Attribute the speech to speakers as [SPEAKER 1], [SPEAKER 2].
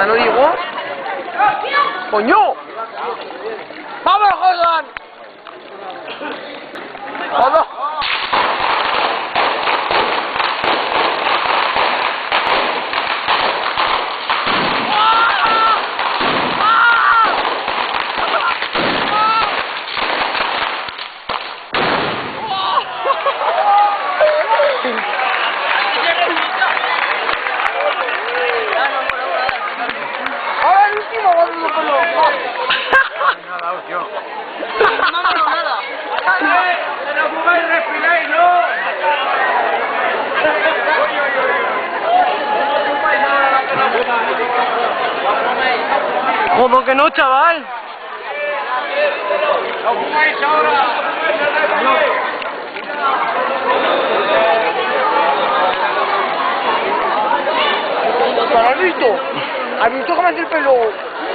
[SPEAKER 1] mierda, no digo. ¡Coño! ¡Vamos, Jordan! ¡Vamos! Ahora el último va a dar por los ojos.
[SPEAKER 2] Nada, yo.
[SPEAKER 1] No, nada.
[SPEAKER 2] ¡No fumáis, respiráis, no!
[SPEAKER 1] ¿Cómo que no, chaval?
[SPEAKER 2] ¡No fumáis ahora!
[SPEAKER 1] ¿Has visto? ¿Has visto cómo hace el pelo?